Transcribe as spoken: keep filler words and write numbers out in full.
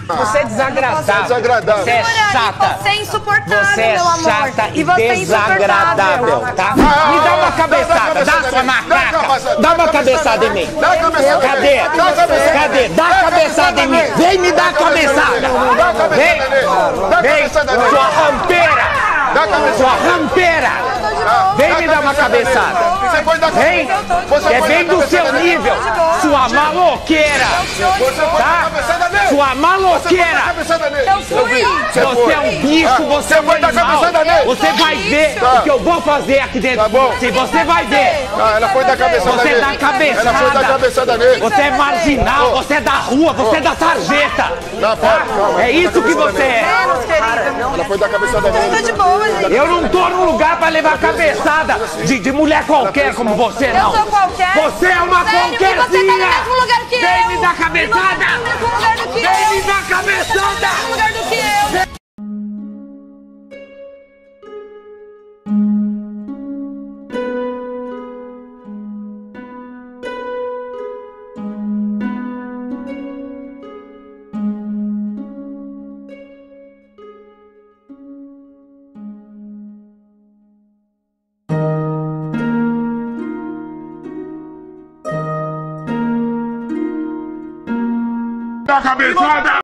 Você é desagradável. Você é desagradável. Você é chata. Você é insuportável, Você é meu amor. chata e, E você é desagradável, tá? Ah, Me dá uma ah, cabeçada, dá, dá, dá dá, sua dá, macaca. dá, Dá uma cabeçada em mim. Dá a cabeçada. Cadê? Dá a cabeçada. Cadê? Dá a cabeçada em mim. Vem me dar a cabeçada. Dá a cabeçada Vem. nele. Dá a Vem, cabeçada nele. sua rampeira. Dá a cabeçada. Sua rampeira. Vem me dar uma cabeçada. Você pode dar Vem. Você É pode bem dar do seu cabeçada nele. nível. Sua maloqueira. Você pode dar cabeçada nele. Sua Você pode dar maloqueira. cabeçada nele. Eu fui. Você é um bicho, você é um Você vai dar animal. cabeçada nele. Você vai ver Tá. o que eu vou fazer aqui dentro. Tá bom. Se você vai ver. Ah, ela foi dar cabeçada Você nele. dá cabeçada. Ela foi dar cabeçada nele. Você é marginal, Ô. você é da rua, você é da sarjeta. Não, para, calma. É isso que você é. Menos, querido. Ela foi dar cabeçada Eu tô nele. de boa, gente. Eu não tô num lugar pra levar cabeçada de, de mulher qualquer como você, não. Eu sou qualquer. Você é uma Sério, e você tá no qualquerzinha. mesmo lugar que Vem eu. me dar cabeçada. Você tá no mesmo lugar do que eu. Vem me dar Você tá no cabeçada. mesmo lugar do que eu. Dá a cabeçada.